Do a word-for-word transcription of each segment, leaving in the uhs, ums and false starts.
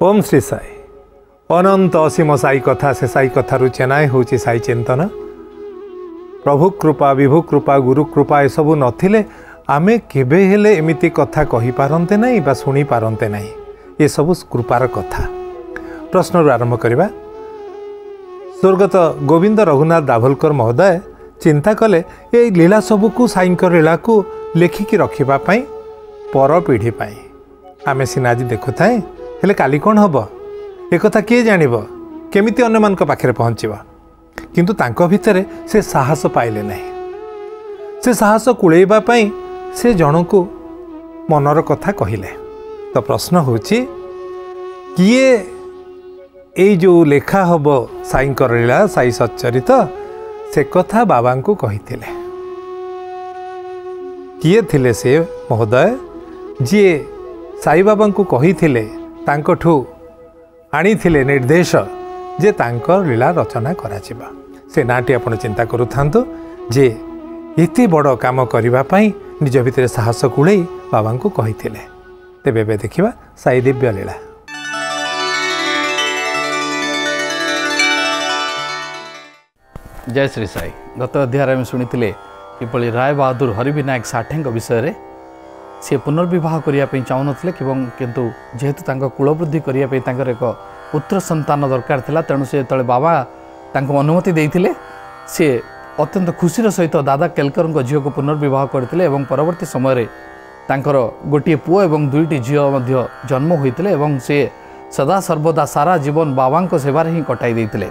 ओम श्री साई अनंत असीम साई कथा से साई कथारू चेनाए होची साई चिंतन। प्रभु कृपा विभु कृपा गुरु कृपा ए सबु नथिले आमे केबे हेले एमिति कथा कहि पारंते नहीं बा सुनी पारंते नहीं। ये सबु कृपार कथा। प्रश्न आरंभ करिबा। स्वर्गत गोविंद रघुनाथ दाभोलकर महोदय चिंता कले ये लीला सबु को साईंकर लीला को लेखिकी रखिबा पई पर पीढ़ी पाई। आमे सिना आज देखु थाए हेले काली कोन हबो एक कथा किए जानिबो केमिति अन्य मान पाखे पहुँचब। किंतु तांको भितरे से साहस पाइले नहीं। से साहस कुड़ेबा पई से जन को मनर कथा कहिले। तो प्रश्न होची किए ए जो लेखा हबो साईंकर लीला साई सच्चरित से कथा बाबा को कहिथिले। किए थिले से महोदय जी साई बाबा को कहिथिले तांकोठू आनी थिले निर्देश जे तांकर लीला रचना करा जिबा। से नाटी आपण चिंता करू थांतु जे एते बड़ काम करिबा पई निज भितर साहस कुळै बाबा को कहिथिले। तेबे बे देखिबा साई दिव्य लीला। जय श्री साई। गत अध्याय में शुणी किपरि राय बहादुर हरिविनायक साठे विषय रे सी पुनर्विवाह करने चाहू ना किंतु जेहेतु तांको कुलवृद्धि करने तांकर एक पुत्र संतान दरकार थिला तेणु से तले बाबा तांको अनुमति देइथिले। सी अत्यंत खुशीर सहित दादा केलकर झील को पुनर्विवाह करते एवं परवर्ती समय तांकर गोटे पुओ एवं दुईटी झील मध्य जन्म होइतिले एवं से सदा सर्वदा सारा जीवन बाबा सेवार ही कटाई देइतिले।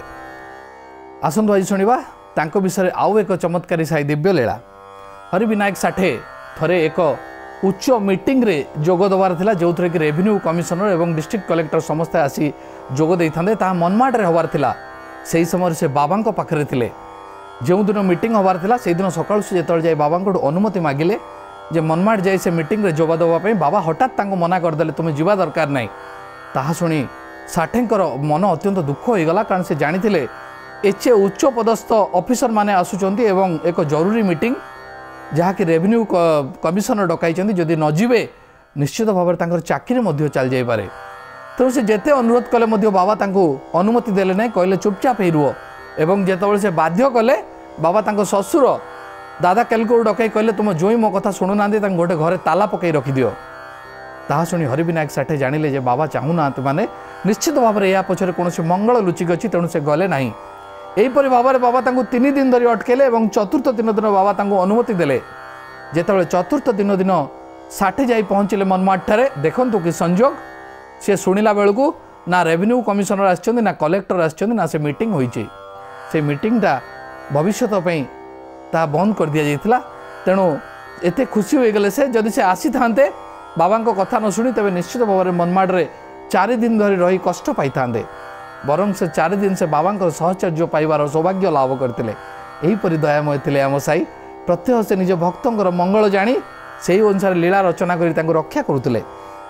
आसंतु आज शुणा तांको विषय आउ एक चमत्कारी साई दिव्य लीला। हरिविनायक साठे थरे एक उच्च मीटिंग रे जोग देवार थिला जो थरे कि रेवेन्यू कमिशनर एवं डिस्ट्रिक्ट कलेक्टर समस्ते आसी जोग देई थांदे ता मनमाड रे होवार थिला। सेही समय से बाबा को पाखरे थिले। जो दिन मीटिंग होवार थिला से दिन सकाळ से जेतल जाय बाबा को अनुमति मागिले जे मनमाड जाय से मीटिंग रे जोग देवा पई बाबा हठात तांको मना कर देले तुमे जीवा दरकार नाही। ताहा सुनी साठेंकर मन अत्यंत दुख होई गला कारण से जानि थिले एचे उच्च पदस्थ ऑफिसर माने आसुचंती एवं एक जरूरी मीटिंग जहाँ कि रेवेन्यू कमिशनर डकाई जदि न जीवे निश्चित भाव में चाकरी मध्य चल जाई पारे। तेणु से जेते अनुरोध कले मध्य बाबा तांको अनुमति देले नहीं कहले चुपचाप ही रुह एवं जेतबेले से बाध्य कले बाबा तांको ससुर दादा केलकर डकाई कहले तुम जोई मो कथा शुणु ना गोटे घरे ताला पकई रखिदियो। ताहा शुणी हरिविनायक साठे जानिले जे बाबा चाहू ना माने निश्चित भाव में या पछरे कौन मंगल लुचिक अच्छी तेणु से गले नहीं। यहीपरि भाव में बाबा तांको तीन दिन धरी अटकेले एवं चतुर्थ दिन दिन बाबा तांको अनुमति देले। जेतबेले चतुर्थ दिन दिन साठे जाई पहुँचले मनमाड ठारे देखंतु कि संजोग से शुणिला बेलू ना रेवेन्यू कमिशनर आछिछन्ति ना कलेक्टर आछिछन्ति ना से मीटिंग होईछि। से मीटिंगटा भविष्यत पई ता बंद कर दिया जाइथिला। तेणु एते खुशी होई गेले से जदि से आसी थांते बाबा को कथा न शुणी तबे निश्चित भाव में मनमाड रे चार दिन धरी रही कष्ट पाई थांते बरं से चार दिन से बाबा सहचर्य पाइबार सौभाग्य लाभ करते। यहीपरि दयामय थे आम साई प्रत्यह से निज भक्तर मंगल जानी से अनुसार लीला रचना कर रक्षा करुले।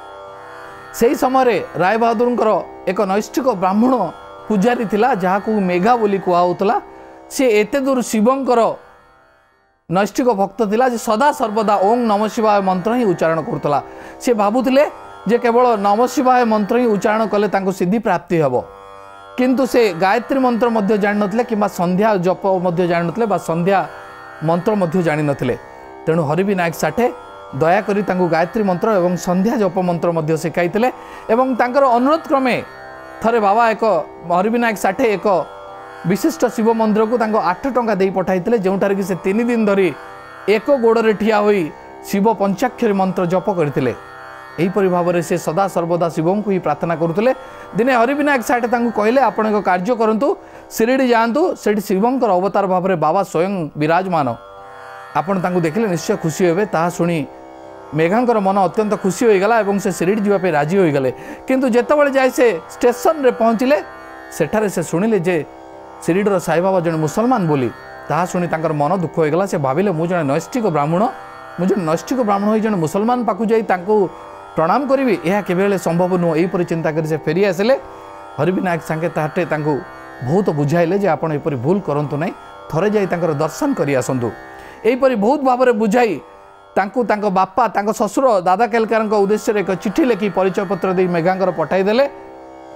से समय राय बहादुर एक नैष्ठिक ब्राह्मण पूजारी थिला जहाँ को मेघा बोली कहला। सी एते दूर शिवंकर नैष्ठिक भक्त थिला जे सदा सर्वदा ओं नमः शिवाय मंत्र ही उच्चारण करुला। सी भावुले जे केवल नमः शिवाय मंत्र ही उच्चारण कले तांको सिद्धि प्राप्ति हेबो। किंतु से गायत्री मंत्र मध्य जान नथिले किंबा संध्या जप मध्य जान नथिले बा संध्या मंत्र मध्य जानि नथिले। तेणु हरिविनायक साठे दया करी तांको गायत्री मंत्र एवं संध्या जप मंत्र मध्य शिखाइतिले एवं तांकर अनुरोध क्रमे थरे बाबा एक हरिविनायक साठे एक विशिष्ट शिव मंदिर को तांको आठ टंका देई पठाइतिले जोंटार कि से तीन दिन धरी एक गोड़े ठिया होई शिव पंचाक्षरी मंत्र जप करथिले। यहीपरि भाव में से सदा सर्वदा शिवं को ही प्रार्थना करुले। दिने हरिविनायक साठे तांको कहले आपण एक कार्य करंतु शिरडी जातु सेठी शिवंकर अवतार भाव में बाबा स्वयं विराजमान आपण तांको देखिले निश्चय खुशी हेबे। ताहा शुणी मेघांकर मन अत्यंत खुशी हो गला एवं से शिरडी जावाई राजी हो गले। किंतु जेतबेले जाय से स्टेशन रे पहुँचले सेठारे से शुणिले जे शिरडीर साई बाबा जने मुसलमान बोली। ताहा शुणी तांकर मन दुख हो गला। से भाविले मु जने नैष्ठिक ब्राह्मण मु जने नैष्ठिक ब्राह्मण होई जने मुसलमान पाखु जाई तांको प्रणाम करी यह केवल संभव नुह। यहीपरि चिंता कर फेरी आसिले हरिविनायक सांगे ताटे तांको बहुत बुझाइले जे आपण एपरि भूल करंतु नहीं थरे जाई तांकर दर्शन करी आसंतु। यहीपरि बहुत भाव में बुझाई तांको तांको बापा तांको ससुर दादा केलकर उद्देश्य एक चिठी लिखि परिचय पत्र दे मेघांकर पठाई देले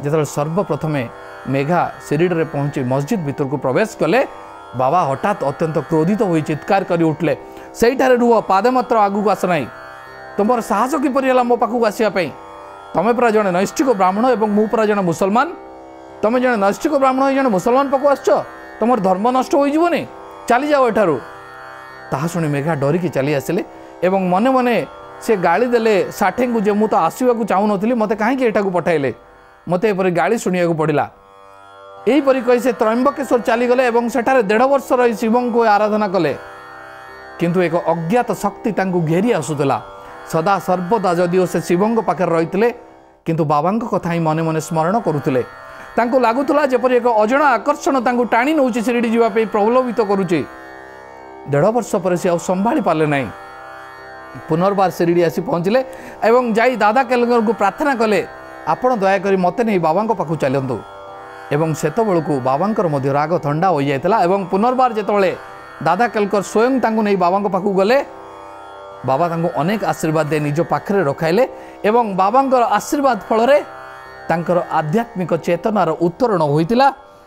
जो सर्वप्रथम मेघा शिरडी पहुँची मस्जिद भीतर को प्रवेश कले बाबा हठात अत्यंत क्रोधित हो चित्कार कर उठले सेठारे रुह पादे मात्र आगू आस ना तुम साहस किपर है मो पाखक आसवाई तुम पूरा जड़े नैष्ठिक ब्राह्मण और मु पूरा जड़े मुसलमान तुम जड़े नैष्ठिक ब्राह्मण जड़े मुसलमान पाखक आस तुम धर्म नष्ट होनी चली जाओ एठारू ताहा शुणी मेघा डरिकी चली आसिले एवं मने मने से गाड़ी देले षाठे को जे मु तो आसवाक चाहूँ नी मत कहीं एटा पठाइले मत एपरी गाड़ी शुणा पड़ा यहीपरि कही से त्रयंबकेश्वर चलीगले और सेठारे देढ़ वर्ष रही शिव को आराधना कले किंतु एक अज्ञात शक्ति तांको घेरी आसुला सदा सर्वदा जदिओ से शिव पाखे रही किंतु बाबा कथा ही मने मने स्मरण करुले तांको लागुला जेपरि एक अजणा आकर्षण तांको टाणी नौ शिरडी जावाई प्रलोभित करुचे देढ़ वर्ष पर से संभाली पारे ना पुनर्बार शिरडी आसी पहुँचले एवं जाई दादा केलकर को प्रार्थना कले आपण दयाकोरी मत नहीं बाबा पाखु चलतु एवं सेतबेलू बाबांकर मध्य राग थंडा हो जाता एवं पुनर्बार जितेबाला दादा केलकर स्वयं तांको नहीं बाबा पाखु गले बाबा तांको अनेक आशीर्वाद दे निज पाखरे रखाइले एवं बाबांकर आशीर्वाद फल तांकर आध्यात्मिक चेतनार उत्तरण होइतिला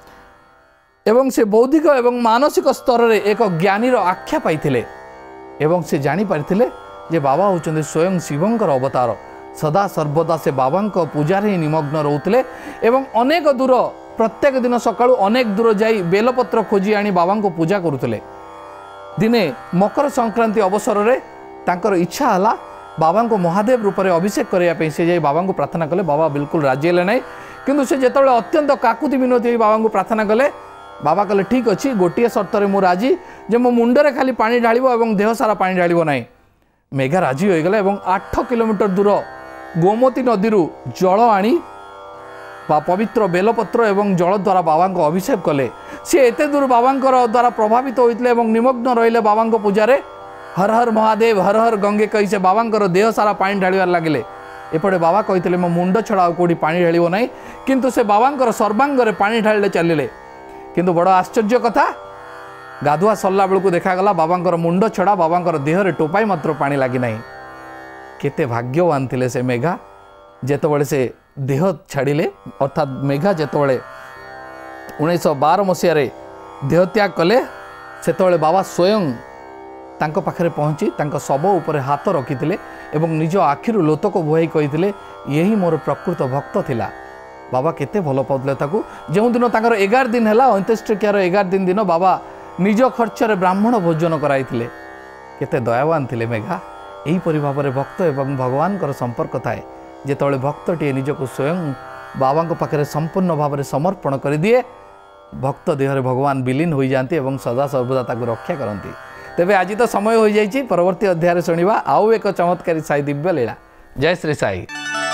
एवं से बौद्धिक एवं मानसिक स्तर रे एक ज्ञानीर आख्या पाइथिले एवं से जानी पारिथिले जे बाबा होचंदे स्वयं शिवंकर अवतार सदा सर्वदा से बाबांक पूजार ही निमग्न रोते एवं अनेक दूर प्रत्येक दिन सकाळु अनेक दूर जाई बेलपत्र खोजी आनी बाबा को पूजा करुले दिने मकर संक्रांति अवसर रे तांकर इच्छा हला बाबा को महादेव रूप में अभिषेक करने से जाई बाबा को प्रार्थना कले बाबा बिल्कुल राजी हेले नहीं किंतु से जितेबाला अत्यंत काकुति मिनती बाबा को प्रार्थना कले बाबा कहले ठीक अच्छी गोटे शर्त मु राजी जे मो मुंडरे खाली पानी ढालिबो एवं देह सारा पानी ढालिबो नहीं मेघा राजी हो गला एवं आठ किलोमीटर दूर गोमती नदी जल आनी बा पवित्र बेलपत्र एवं जल द्वारा बाबा को अभिषेक कले सी एत दूर बाबा द्वारा प्रभावित होते और निमग्न रहिले बाबा पूजारे हर हर महादेव हर हर गंगे कही से बाबा देह सारा पानी ढालिबार लगिले एपटे बाबा कहते मो मुंड छड़ा कौटी पानी ढालिबो नहीं किंतु से बाबा सर्वांगरे पानी ढालिले चलिले किंतु बड़ आश्चर्य कथा गाधुआ सरला बेलू देखागला बाबा मुंड छड़ा बाबा देहरे टोपाई मात्र पानी लगी ना केते भाग्यवान थिले से मेघा जेतबेले से देह छाड़िले अर्थात मेघा जेतबेले उन्नीस बार मसीह देह त्याग कले सेतबेले बाबा स्वयं तांको पाखरे पहुँची तांको शव उपरे हाथ रखिथिले एवं निज आखिरु लोतक बुहाई कहिथिले यही मोर प्रकृत भक्त थिला बाबा केते भल पाउतले ताकू जो दिन तांकर एगार दिन है अंत्येष्टिक्रियार एगार दिन दिन बाबा निज खर्चरे ब्राह्मण भोजन कराइथिले केते दयावान थिले मेघा यहीपरि भाव में भक्त एवं भगवान संपर्क थाए जितेबाला भक्तटे निजक स्वयं बाबा पाखे संपूर्ण भाव में समर्पण कर दिए भक्त देहरे भगवान विलीन हो जाती और सदा सर्वदा ताको रक्षा करती तेबे आज तो समय हो जाइए परवर्ती अध्याय शुणा आउ एक चमत्कारी साई दिव्य लीला जय श्री साई।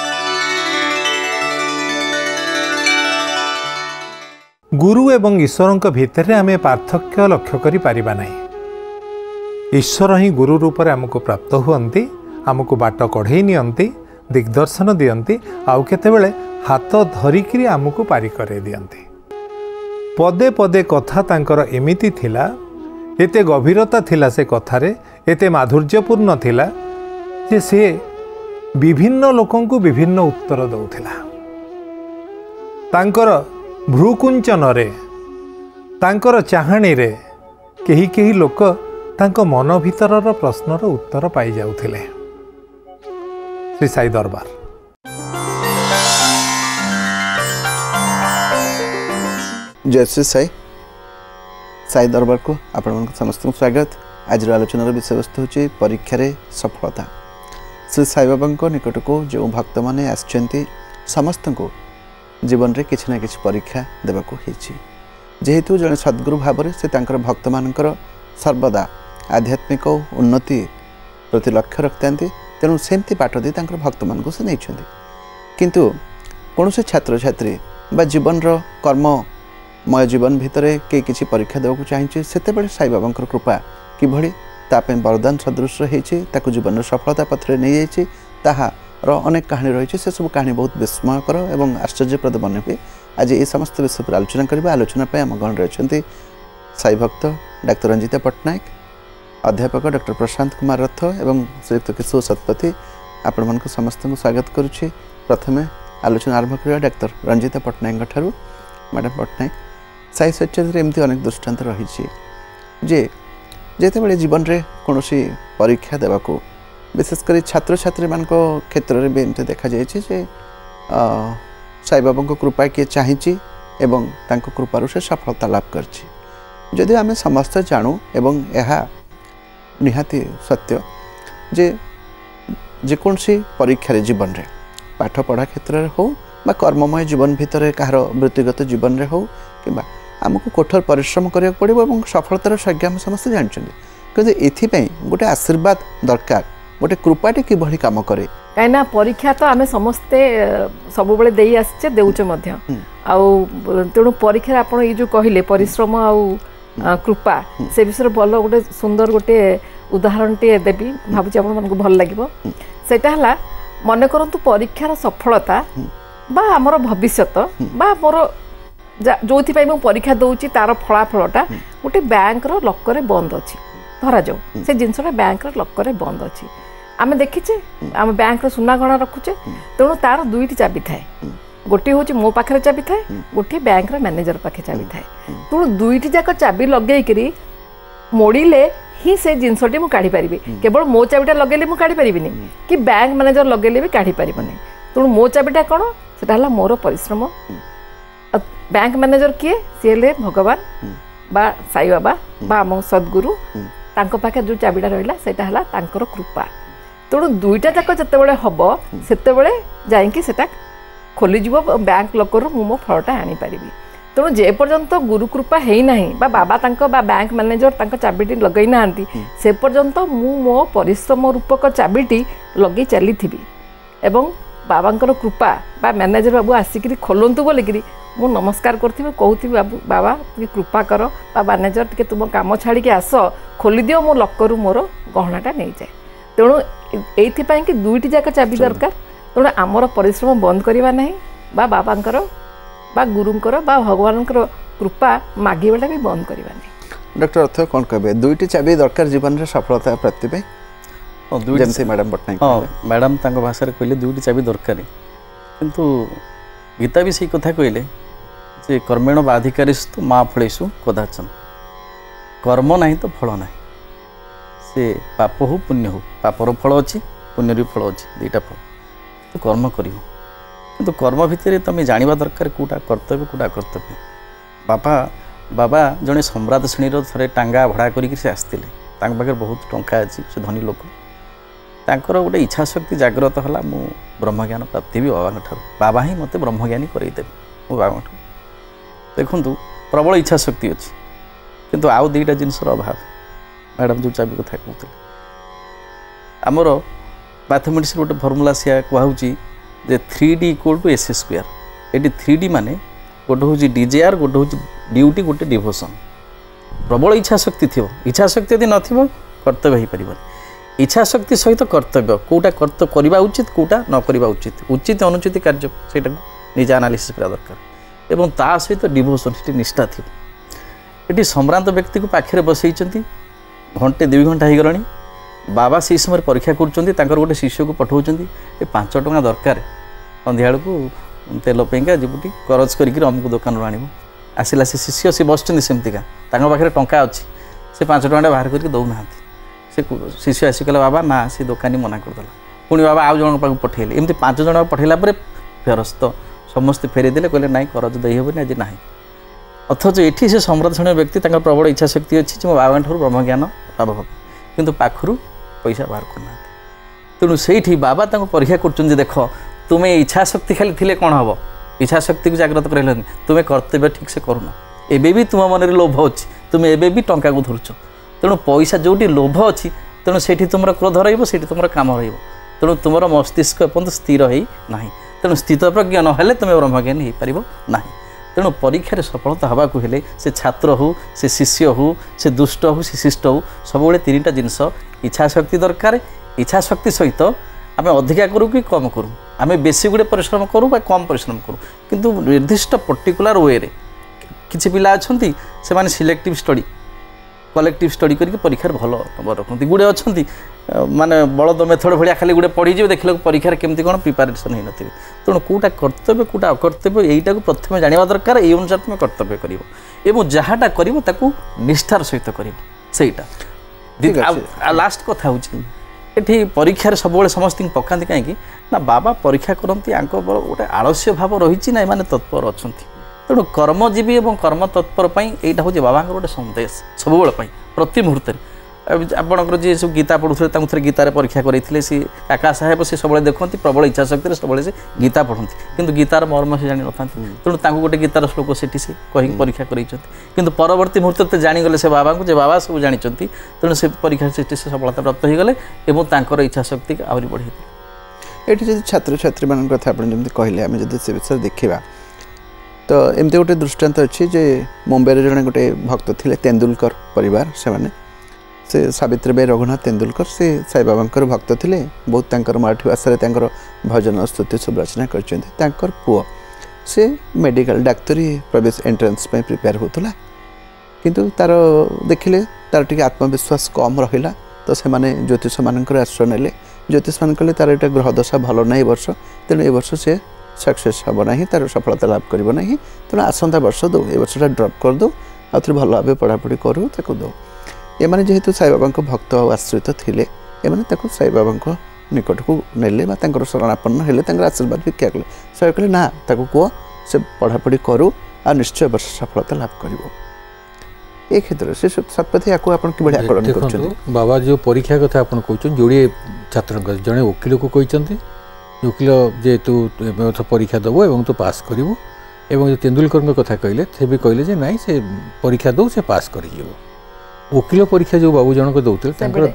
गुरु एवं ईश्वर भितर आमे पार्थक्य लक्ष्य करि पारिबा नाही ईश्वर ही गुरु रूप में आमको प्राप्त हुअन्ति आमको बाट कढ़ई नियंती दिग्दर्शन दियंती आउ केतेबेले हाथ धरिकी आमको पारी करे दियंती पदे पदे कथा तांकर एमिति थिला एते गभीरता थिला से कथारे एते माधुर्यपूर्ण थिला जे से विभिन्न लोकं को विभिन्न उत्तर दउथिला तांकर भ्रुकुंचन रे तांकर चाहाणी रे केही केही लोक तांको मन भीतर प्रश्नर उत्तर पाई जाउथिले। श्री साई दरबार जय श्री साई साई दरबार को आपण समस्त स्वागत। आज आलोचनार विषय वस्तु हूँ परीक्षा रे सफलता। श्री साई बाबा निकट को जो भक्त मैंने आसचंती समस्त को जीवन रे किछि ना किछि परीक्षा देबाको हेछि जेहेतु जने सद्गुरु भाव से तांकर भक्त मानकर सर्वदा आध्यात्मिक उन्नति प्रति लक्ष्य रखते तेणु सेमती पाठ दे तांकर भक्त मान को से नहीं किंतु कौन से छात्र छात्री बा जीवन रो कर्ममय जीवन भितर के किसी परीक्षा देवाक चाहिए से साई बाबा कृपा किभली तापे वरदान सदृश होती जीवन सफलता पथरे नहीं जाइए ताहार अनेक कहानी रही से सब कहानी बहुत विस्मयकर और आश्चर्यप्रद बने हुए। आज ये समस्त विषय पर आलोचना करबा। आलोचना पे आम गण रही साई भक्त डाक्टर रंजिता पट्टनायक अध्यापक डॉक्टर प्रशांत कुमार रथ एवं श्रीयुक्त किशोर शतपथी आपण मन समस्त को स्वागत करुछि। प्रथमे आलोचना आरंभ करवा डाक्तर रंजिता पट्टनायक ठारू। मैडम पट्टनायक साई सच्चर एमती अनेक दृष्टांत रही जे जितेबाला जीवन में कौन परीक्षा देवाक विशेषकर छात्र छात्री मान क्षेत्र में भी एमती देखा जाए साई बाबा कृपा किए चाहिए एवं तांको कृपारु से सफलता लाभ करछि। जदि आमे समस्त जानू एवं यह निहाती सत्य जे जेकोसी परीक्षा जीवन रे पाठ पढ़ा क्षेत्र में हो बा कर्ममय जीवन भितर कहार वृत्तिगत जीवन में हो कि आमको कठोर परिश्रम करिया पड़िबो एवं सफलतार संज्ञा हम समस्त जानछन्ति कि एथिपई गोटे आशीर्वाद दरकार गोटे कृपाटे कि भली काम करे कहीं परीक्षा तो आम समस्ते सब बेले दे आसचे देउचे मध्य आउ तेणु परीक्षा आप ये जो कहले परिश्रम आउ कृपा से विषय भल गोटे सुंदर गोटे उदाहरण टे देवी भावुँ आप मन को भल लगे सेटा मन करंतु परीक्षार सफलता बा आमर भविष्यत बा मोर जो मु परीक्षा दूची तार फलाफलटा गोटे बैंक लकर बंद अच्छी धरा जाऊ से जिनसा बैंक लकर बंद अच्छी आम देखीचे आम बैंक सुना गणा रखुचे तेणु तार दुईटी चाबी थाए गोटे हूँ मो पाखे चाबी थाए गोटे बैंक मैनेजर पाखे चाबी थाए तेणु दुईटी जाक चाबी लगे मोड़े ही से जिनसटी मुझे काढ़ी पारि केवल मो चाबीटा लगे मुझे काढ़ी पारि कि बैंक मैनेजर लगे भी काढ़ी पारनी तेणु मो चाबीटा कौन से मोर परिश्रम बैंक मैनेजर किए सी हेले भगवान बा साई बाबा बा आम सद्गुरु तांको पाखे जो चाबीटा रहा सेटा हला तांकर कृपा तेणु दुईटा जाक जितेबाला हम से जाइकी सेटा खोलीज बैंक लकर मु मो फलटा आनीपारि तेणु जेपर्यंत गुरु कृपा है ना बा बाबा तांको बा बैंक मैनेजर तांको चाबीटी लगे ना से पर्यंत मु मो परिश्रम रूपक चाबीटी लगे चली थी एवं बाबांकर कृपा बा मैनेजर बाबू आसिक खोलतु बोलिकी मु नमस्कार करी कहती बाबू बाबा टे कृपा कर बा मैनेजर टे तुम कम छाड़ी आस खोली दियो मो लकरू मोर गहनाटा नहीं जाए तेणु ये कि दुईटी जाक चाबी दरकार तेणु आमर परिश्रम बंद करवा ना बा बाबांकर बा गुरुंकर बा भगवानकर कृपा मागिबाटा भी बंद करवा ना। डॉक्टर अर्थ कौन कहे दुईटी चाबी दरकार जीवन में सफलता प्राप्ति पे जैसे मैडम पट्टनायक हाँ मैडम तांको भाषा कहले दुईटी चाबी दरकार किंतु गीता भी सही कथा कहले जे कर्मेण बाधिकारीस्तु माँ फलेषु कदाचन कर्म नहीं तो फल ना से पाप हो पुण्य हो पापर फल अच्छी पुण्यर फल अच्छी दुईटा फल तो कर्म कर किंतु कर्म भितर तुम जाना दरकार कौटा कर्तव्य कौटा कर्तव्य बापा बाबा जड़े सम्राट श्रेणी थे टांगा भड़ा करके आसते पाखे बहुत टंका अच्छी से धनी लोक तांकर गोटे इच्छा शक्ति जागृत है मु ब्रह्मज्ञान प्राप्ति भी बाबा ठार बाबा ही मत ब्रह्मज्ञानी करदेवे मो बाबा देखु प्रबल इच्छा शक्ति अच्छी किंतु आउ दुईटा जिनसर अभाव मैडम जो चाबी कथा कहते आमर मैथमेटिक्स गोटे फर्मुला सी कहुची जे three D equal to S square ये थ्री डी माने गोटे हूँ डिजेआर गोटे हूँ ड्यूटी गोटे डिवोशन प्रबल इच्छा शक्ति थी इच्छा शक्ति यदि न कर्तव्य हो पार इच्छा शक्ति सहित कर्तव्य कौटा कर्तव्य करवा उचित कौटा न करवा उचित उचित अनुचित कार्य से निज एनालिसिस करा दरकार एवं ता सहित डिवोशन से निष्ठा थी ये सम्रांत व्यक्ति को पाखे बसई घंटे दुई घंटा हो गलानी बाबा से समय परीक्षा कर गोटे शिष्य को पठाऊँ ये पांच टका दरकार सन्ध्या को तेल पेंका जीवटी करज करके अमुक दुकान आण आसला से शिष्य सी बस सेमतिका पाखे टंका अच्छी से पांच टका बाहर करके दौना से शिष्य आसिक बाबा ना से दुकानी मना करदेला पुणी बाबा आउ जन पाक पठेले एमती पांच जन पठेला फेरस्त समस्ते फेरीदे कहले ना करज देहबनी आज ना अथच ये से सम्राट श्रेणी व्यक्ति प्रबल इच्छा शक्ति अच्छी मो बाबा ठार ब्रह्मज्ञान लाभ हम किंतु पाखु पैसा बाहर करना तेणु से बाबा परीक्षा कर देख तुम्हें इच्छा शक्ति खाली थिले कौन हम इच्छा शक्ति को जागृत कर तुम्हें कर्तव्य ठीक से करूना एबे भी तुम मन लोभ अच्छी तुम्हें एबे भी टंका को धरुच तेणु पैसा जोटी लोभ अच्छी तेणु से तुम क्रोध रही तुम काम रो तुम मस्तिष्क एपर्यंत स्थिर ही ना तेणु स्थित प्रज्ञ ना तुम ब्रह्मज्ञानी हो पार ना तेणु परीक्षा सफलता होगाकू हेले से छात्र हो से शिष्य हो से दुष्ट हो से शिष्ट हो सब तीन टा जिनस इच्छा शक्ति दरकार इच्छा शक्ति सहित आम अधिका करूँ कि कम करूँ आम बेसी गुड़े परिश्रम करूँ कम परिश्रम करूँ किंतु निर्दिष्ट पर्टिकुलर वे रे किसी पिला अच्छा से सिलेक्टिव स्टडी कलेक्टिव स्टडी करके परीक्षा भल नंबर रखती गुड़े अच्छा माने बलद मेथड भाया खाली गोटे पढ़ीजे देखल परीक्षा केमती कौन प्रिपारेसन हो नथिबे तेणु कौटा कर्तव्य कौटा अकर्तव्य यहीटा को प्रथम जाना दरकार ये अनुसार तुम कर्तव्य कर जहाँटा कर निष्ठार सहित कर लास्ट कथा हूँ ये परीक्षा सब समस्त पकाती कहीं ना बाबा परीक्षा करती गोटे आलस्य भाव रही ना एम तत्पर अच्छा तेणु कर्मजीवी और कर्म तत्पर यहाँ हूँ बाबा गोटे संदेश सब प्रति मुहूर्त आपंकर जी सब गीता पढ़ुते थे गीतार परीक्षा करते सी काका साहेब से सब देखते प्रबल इच्छा शक्ति सब से गीता पढ़ती किंतु गीतार मर्म से जानी ना तेणु गोटे गीतार श्लोक से कहीं परीक्षा कर परवर्ती मुहूर्त जाणीगले से बाबा को बाबा सब जानते तेणु से परीक्षा से सफलता प्राप्त हो गले और इच्छा शक्ति आहरी बढ़े ये छात्र छात्री मान कथा आप कहले आम जब से विषय देखा तो एमती गोटे दृष्टांत अच्छी जे मुंबई जड़े गोटे भक्त थे तेंदुलकर परिवार से से सावित्रीबाई रघुनाथ तेंदुलकर से साई बाबा भक्त थे बहुत मराठी भाषा भजन स्तुति सब रचना कर पुओ से मेडिकल डाक्तरी प्रवेश एंट्रेंस पे प्रिपेयर होता किंतु तार देखिले तार टिके आत्मविश्वास कम रहा तो से माने ज्योतिष मानकर आश्रय नेले ज्योतिष मान कले तार एटा ग्रह दशा भल ना वर्ष तेणु ए वर्ष से सक्सेस हम ना तार सफलता लाभ करना तेणु आसंता वर्ष दो ए वर्षटा ड्रप कर दो आउ भल भाव पढ़ापढ़ी करूँ ताको दो एमाने जेहेतु साई बाबा भक्त और आश्रित थिले एमाने साई बाबा निकट को नेले शरणापन्न हेले आशीर्वाद भिक्षा कले से कहले ना ताको कह से पढ़ापढ़ी करूँ आ निश्चय वर्ष सफलता लाभ कर ए क्षेत्र से सतपथी आपको आप आकलन कर बाबा जो परीक्षा कथा आप कहते जोड़े छात्र जड़े वकिल को कहते वकिल जेहेतु परीक्षा दबो एवं तो पास करू एवं तेंदुलकर कथा कहले से भी कहले जे नाई से परीक्षा दो से पास कर वकिल परीक्षा जो बाबू जनक दौते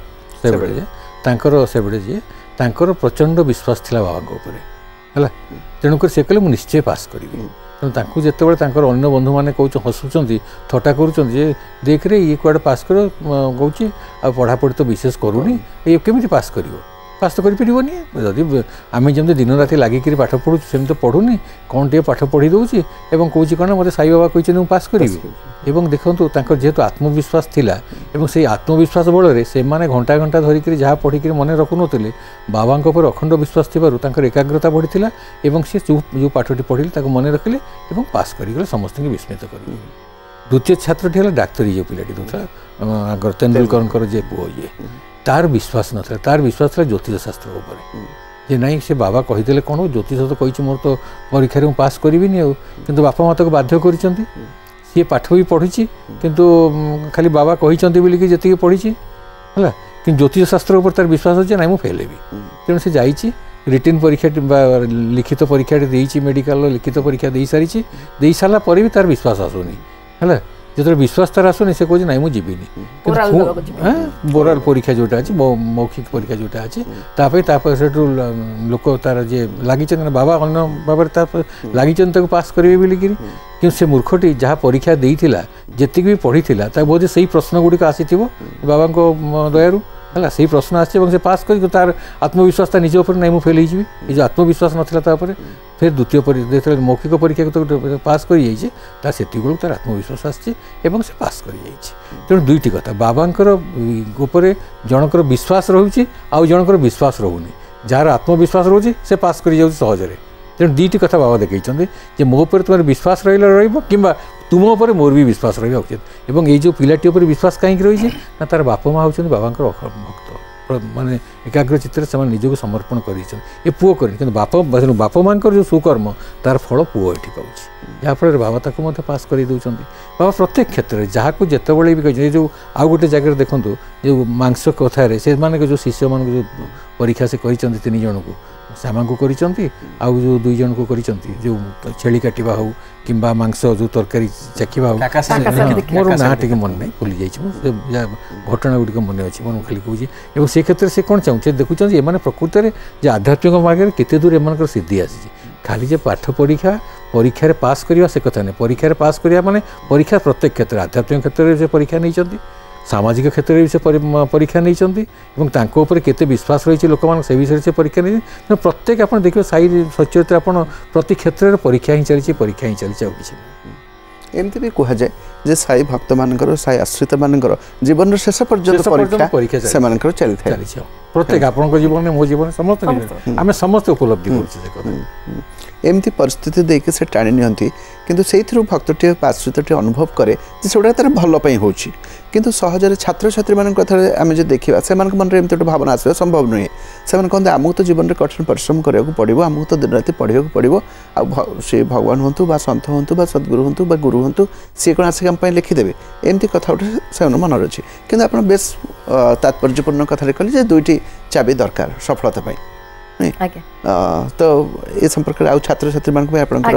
से जी प्रचंड विश्वास थिला बाबा है तेणुकर से कहले निश्चय पास करी तेणु जिते बड़े अन्य बंधु मैंने कौन हसुँच थटा कर देख रे ये कुआड़े पास कर कौच आ पढ़ापढ़ी तो विशेष करूनी ये केमी पास कर पास तो करें जदि आम जमी दिन राति लगिक पाठ पढ़ु सेम तो पढ़ुनी कौन टे पाठ पढ़ी दूसरी और कौच कौन मत साई बाबा कहते मुझे पास करी एवं देखो जेहेतु आत्मविश्वास थिला एवं से आत्मविश्वास बल से माने घंटा घंटा धरिक जहाँ पढ़िक मन रखुन बाबा अखंड विश्वास थी एकाग्रता बढ़ी एवं सी जो जो पाठटी पढ़िले मन रखिले और पास कर समस्त विस्मित कर द्वितीय छात्रटी है डाक्तरी जो पिलाटी दूसरा तेंदुलकर जे पुओ ये तार विश्वास ना तार विश्वास था ज्योतिष शास्त्र उपर जे नाई से बाबा कहीदे कौन ज्योतिष तो कही मोर तो परीक्षा में पास करी किंतु बापा माँ को बाध्य कर सी पाठ भी पढ़ी किंतु खाली बाबा कही जी पढ़ी है कि ज्योतिष शास्त्र उपर तार विश्वास अच्छे ना मुझे फेल भी तेणु से जाइए रिटर्न परीक्षा लिखित परीक्षा देती मेडिकल लिखित परीक्षा दे सारी दे सारा पर भी तार विश्वास आसुनी है जो विश्वास तार आसुनी से कहे ना मुझे बोराल परीक्षा जोटा अच्छी मौखिक परीक्षा जोटा अच्छी से लोक तार जे लगी बाबा अन्य बाबा लगी पास करेंगे बोलिकी कि से मूर्खटी जहाँ परीक्षा देता जी भी पढ़ी बोधे से प्रश्न गुड़िक आसी बाबा दयारू है से प्रश्न आसे से पास कर तार आत्मविश्वास निज उपर ना मुझे फेल हो जो आत्मविश्वास नाला फिर द्वितीय मौखिक परीक्षा तो पास कर से तार आत्मविश्वास आसे पास कर तेणु दुईटी कथा बाबांकर उपर जनकर विश्वास रोचे आउ जनकर विश्वास रोनी जार आत्मविश्वास रोचे से पास कर सहजरे तेणु दुईटी कथा बाबा देखते मो पर तुम विश्वास रही कि तुम उपर मोर भी विश्वास रहा उचित और ये जो पिलाटी उपर विश्वास कहीं रही ना तार बापा माँ हूँ बाबा भक्त माने एकाग्र चित्त से निजक समर्पण कर पुओ कर बापा बापा माँ जो सुकर्म तार फल पुओ ये पाँच जहाँफल बाबा ताको पास कर दौरान बाबा प्रत्येक क्षेत्र में जहाँ को जिते भी कही जो आउ गोटे जगह देखूँ जो मांस कथार से जो शिष्य मान जो परीक्षा से तीन जन को श्यामा को करी आउ जो दुई जन को करी जो छेली काटा हो कि मांस जो तरकारी चाखा हो मोर ना टे मन ना भूली जा घटना गुड़िक मन अच्छे मन खाली कहूँ से क्षेत्र में से कौन चाहूँ देखुं ये प्रकृत में आध्यात्मिक मार्ग केते दूर एम सिद्धि आसी खाली जे पाठ परीक्षा परीक्षा पास करवा से कथा नहीं परीक्षा पास करवा माने परीक्षा प्रत्येक क्षेत्र आध्यात्मिक क्षेत्र में से परीक्षा नहीं सामाजिक क्षेत्र में से परीक्षा नहीं उपर केते विश्वास रही लोक मान से विषय से परीक्षा नहीं प्रत्येक आप देखिए साई सचरित्र आप प्रति क्षेत्र में परीक्षा ही चली परीक्षा ही चली किसी एमती भी कहुए जे साई भक्त मानकर साई आश्रित मानकर जीवन शेष पर्यंत परीक्षा से मानकर चली था प्रत्येक आपन जीवन में मो जीवन समस्त आम समस्त उपलब्धि कर एमती परिस्थिति देखिए से टाणी नियंती किंतु से भक्तटी आश्रितटी अनुभव करे से तार भलपाई हो किंतु सहजरे छात्र छात्री मान कथा आम जो देखा से मन में एमती गोटे भावना आसवा संभव नुहे से कहते आमको तो जीवन में कठिन परिश्रम कराया पड़ो आमको तो दिन राति पढ़ा पड़ो से भगवान हूँ बा सन्थ हूँ सद्गुरु हूँ बा गुरु हूँ सी कौन आसिक आम लिखिदेवे एमती कथा गोटे से मन अच्छे कि आप बेस तात्पर्यपूर्ण कथा कहले दुईटी चाबी दरकार सफलता पाई तो ये संपर्क आउ छात्र छात्री मान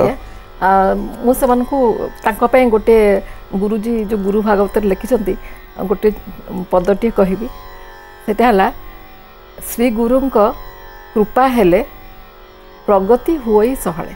मुझे गोटे गुरुजी जो गुरु भागवत लिखिं गोटे पदटी कहबी से श्री गुरु कृपा हेले प्रगति हुई सहले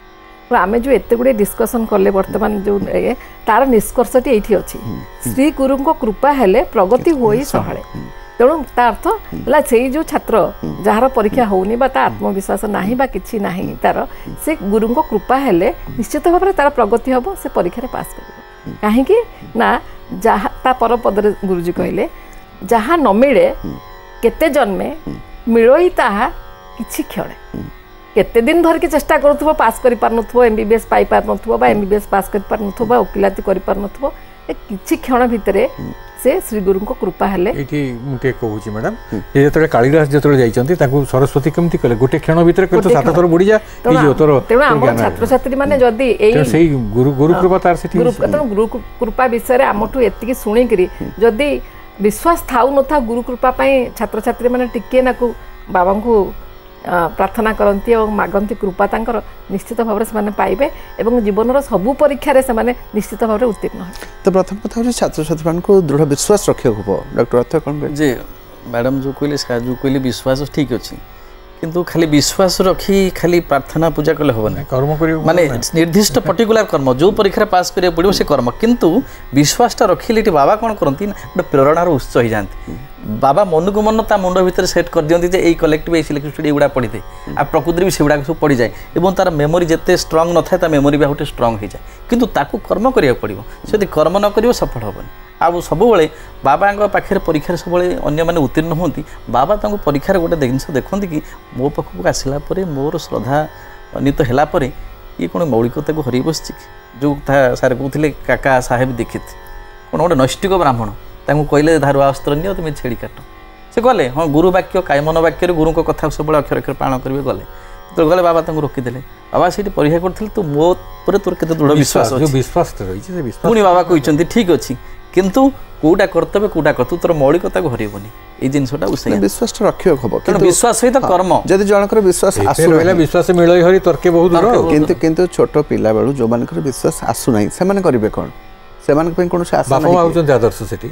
तो आम जो एत गुड़े डिस्कसन कले बर्तमान जो ये तार निष्कर्षटी ये अच्छी श्री गुरु कृपा हेले प्रगति हुई सहले तेणु ता अर्थ है से जो छात्र जार परीक्षा होनी बा आत्मविश्वास नहीं बा किछि नहीं तार से गुरु को कृपा हेले निश्चित भाव में तार प्रगति हम से परीक्षा पास कर कहीं ना जहाँ ता पर पदरे गुरुजी कहले जहाँ न मिले केते जन्मे मिलोई ताहा किछि क्षणे केते दिन धर के चेष्टा करूथबो पास करि पार नथबो एमबीबीएस पाई पार नथबो बा एमबीबीएस पास करि पार नथबो बा ओकिलाती करि पार नथबो किछि क्षण भितरे से श्री गुरु को कृपा हेले एठी मुटे कहूची मैडम ये जतरे कालिदास जतरे जाइचंती ताकू सरस्वती केमती कले गोटे क्षण भितर के तो सात थर बुडी जा ई जो तोर तेणु हम छात्र छात्री माने जदी एई सेही गुरु गुरु कृपा तार सेठी गुरु तेणु गुरु कृपा विषय रे हमठू एतिकी सुनी करी जदी विश्वास थाउ न था गुरु कृपा पई छात्र छात्री माने टिके नाकू बाबा को प्रार्थना करती और मागंती कृपा तांकर निश्चित भाव में पाइबे एवं जीवन सबू परीक्षा से निश्चित भाव उत्तीर्ण हो। तो प्रथम कथा हूँ छात्र छात्री मान को दृढ़ विश्वास रखा हम डॉक्टर अर्थ कौन जे मैडम जो कहले जो कहले विश्वास ठीक अच्छी किंतु खाली विश्वास रखी खाली प्रार्थना पूजा कले हेन कर्म कर माने निर्दिष्ट पर्टिकुलर कर्म जो परीक्षा पास करिया पड़ो से कर्म किंतु विश्वासटा रखिले बाबा कौन करती गोटे प्रेरणार उत्स हो जाती बाबा मन को मन ता मुंड भितर सेट कर दियंती जे एई कलेक्टिव एई सिलेक्टेड एगुड़ा पढ़ी दे आ प्रकृति भी सेगुड़ा सब पड़ी जाए एवं तार मेमोरी जिते स्ट्रांग न थाए ता मेमोरी भी गोटे स्ट्रांग हो जाए किंतु ताकू कर्म करिया पड़िबो से यदि कर्म न करिवो सफल होबनी आ सब बाबा पाखे परीक्षा सब अन्य मैंने उत्तीर्ण होती बाबा तांको परीक्षार गोटे जिनिस देखते कि मो पाखक आसला मोर श्रद्धा नीत है ये कौन मौलिकता को हर बस जो सारे कहते काका साहेब दीक्षित कौन गोटे नैष्टिक ब्राह्मण तांको कहले धारुआ अस्त्र नि तुम छेड़ी काट से गले हाँ गुरु वाक्य कायमन वाक्य गुरु कथा सब अक्षर अक्षर पालन करेंगे गले तो गले बाबा तांको रोकीदेले बाबा से परीक्षा करते तो मो पर तोर के दृढ़ विश्वास विश्वास पुणी बाबा कहते ठीक अच्छी किंतु कोटा कर्तव्य कोटा कर्तव्य तोर मौलिकता को हरबनी ये जिनसटा विश्वास रखियो खबो किंतु विश्वास सहित कर्म जदि जनकर विश्वास आसु रहला विश्वास मिलई हरि तर्के बहुत दूर किंतु किंतु छोट पिला बेलु जो मानकर विश्वास आसु नै से माने करिवे कोन से मान पे कोन से आशा बापा आउचन आदर्श सेठी